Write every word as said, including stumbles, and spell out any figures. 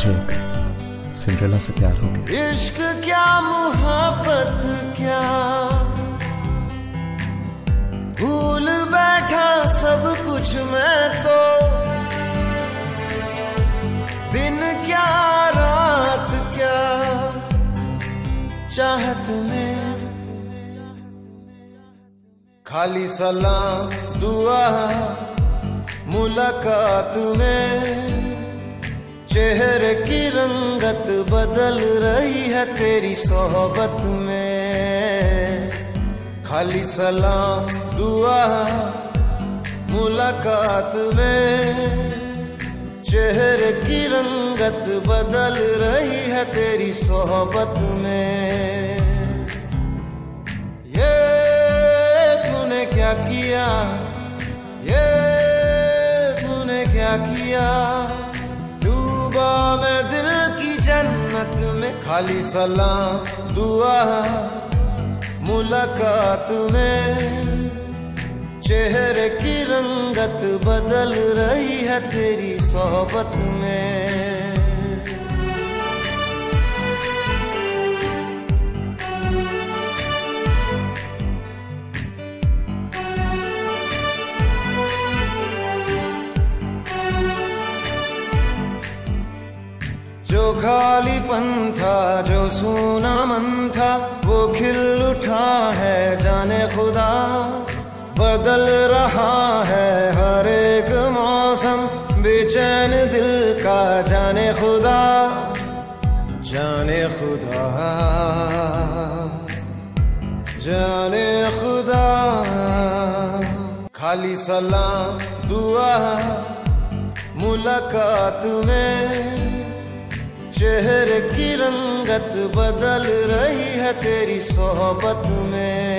मुझे एक सिंड्रेला से प्यार हो गया। इश्क क्या मोहब्बत क्या, भूल बैठा सब कुछ मैं तो। दिन क्या रात क्या, चाहत में खाली सलाम दुआ मुलाकात में। चेहरे की रंगत बदल रही है तेरी सोहबत में। खाली सलाम दुआ मुलाकात में। चेहरे की रंगत बदल रही है तेरी सोहबत में। ये तूने क्या किया, ये तूने क्या किया, डूबा मैं दिल की जन्नत में। खाली सलाम दुआ मुलाकात में। चेहरे की रंगत बदल रही है तेरी सोहबत में। जो खालीपन था, जो सूना मन था, वो खिल उठा है जाने खुदा। बदल रहा है हर एक मौसम, बेचैन दिल का जाने खुदा। जाने खुदा, जाने खुदा। खाली सलाम दुआ मुलाकात में। चेहरे की रंगत बदल रही है तेरी सोहबत में।